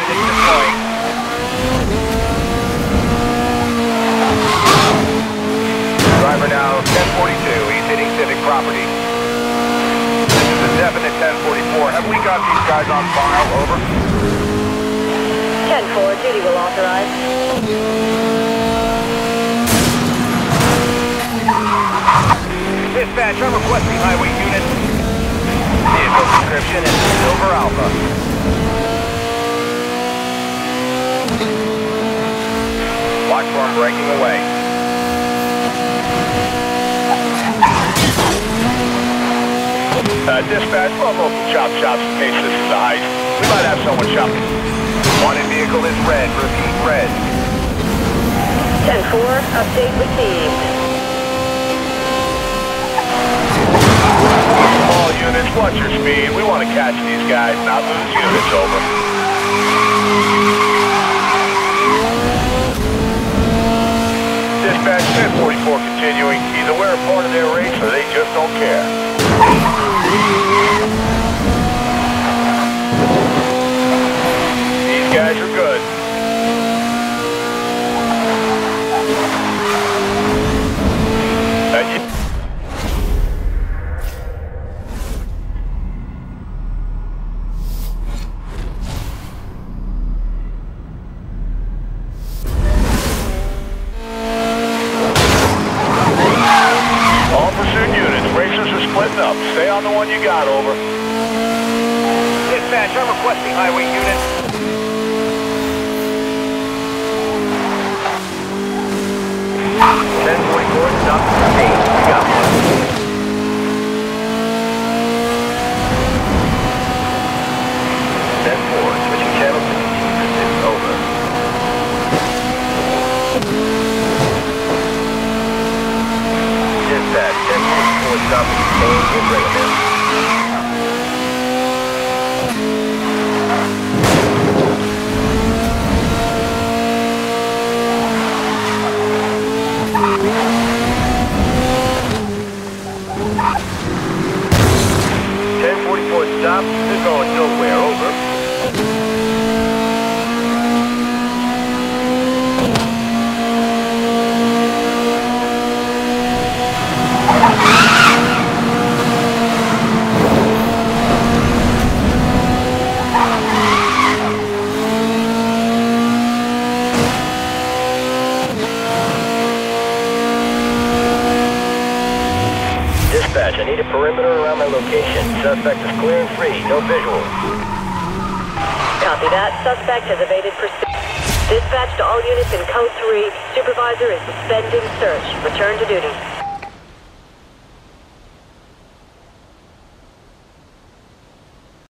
bandits deploying. Driver now 1042. He's hitting civic property. This is a definite 1044. Have we got these guys on file? Over. 10-4, duty will authorize. Dispatch, I'm requesting highway unit. Vehicle description is Silver Alpha. Watch for him breaking away. Dispatch, well, local chop shops in case this is a heist. We might have someone shopping. Wanted vehicle is red. Repeat, red. 10-4, update received. All units, watch your speed. We want to catch these guys, not lose units. Over. Dispatch 1044 continuing. Either we're a part of their race or they just don't care. These guys are good. Splitting up. Stay on the one you got, over. Dispatch, I'm requesting highway unit. Stop the speed. We got one. 10-4, switching channels to continue. Over. Dispatch, 10-4, stop the speed. We'll bring them in. Stop. They're going nowhere. Over. Dispatch, I need a perimeter around my location. Suspect is clear and free. No visual. Copy that. Suspect has evaded pursuit. Dispatch to all units in Code 3. Supervisor is suspending search. Return to duty.